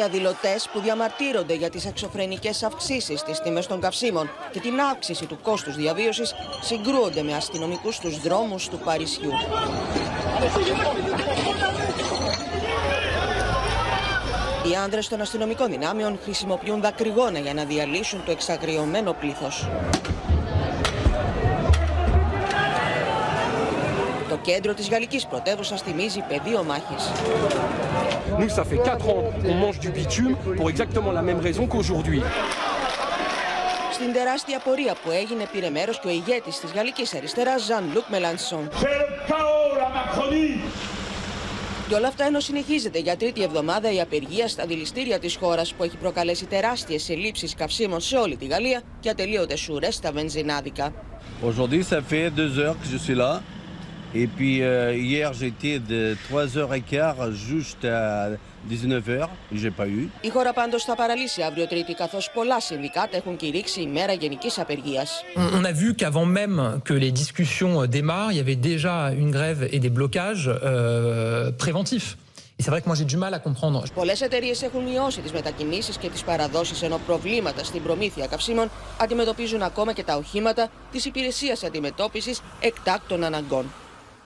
Διαδηλωτές που διαμαρτύρονται για τις εξωφρενικές αυξήσεις στις τιμές των καυσίμων και την αύξηση του κόστους διαβίωσης συγκρούονται με αστυνομικούς στους δρόμους του Παρισιού. Οι άνδρες των αστυνομικών δυνάμεων χρησιμοποιούν δακρυγόνα για να διαλύσουν το εξαγριωμένο πλήθος. Το κέντρο της γαλλικής πρωτεύουσας θυμίζει πεδίο μάχης. Nous, ça fait 4 ans qu'on mange du bitume pour exactement la même raison qu'aujourd'hui. Στην τεράστια πορεία που έγινε πήρε μέρος και ο ηγέτης της γαλλικής αριστεράς, Jean-Luc Mélenchon. Και όλα αυτά ενώ συνεχίζεται για τρίτη εβδομάδα η απεργία στα δηληστήρια της χώρας που έχει προκαλέσει τεράστιες ελλείψεις καυσίμων σε όλη τη Γαλλία και ατελείωτες σουρές στα βενζινάδικα. Aujourd'hui, ça fait 2 heures que je suis là. Et puis hier, j'étais de 3h15 jusqu'à 19h. J'ai pas eu. Η χώρα πάντως θα παραλύσει αύριο Τρίτη, καθώς πολλά συνδικάτα έχουν κηρύξει ημέρα γενικής απεργίας. On a vu qu'avant même que les discussions démarrent, il y avait déjà une grève et des blocages préventifs. Et c'est vrai que moi j'ai du mal à comprendre. Πολλές εταιρείες έχουν μειώσει τις μετακινήσεις και τις παραδόσεις, ενώ προβλήματα στην προμήθεια καυσίμων αντιμετωπίζουν ακόμα και τα οχήματα της υπηρεσίας αντιμετώπισης εκτάκτων αναγκών.